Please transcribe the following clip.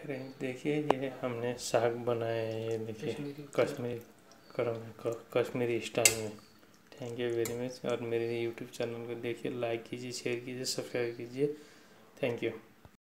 Friend देखिए, ये हमने साग बनाया है। ये देखिए कश्मीरी स्टाइल में। Thank you very much. और मेरे यूट्यूब चैनल को देखिए, लाइक कीजिए, शेयर कीजिए, सब्सक्राइब कीजिए। Thank you.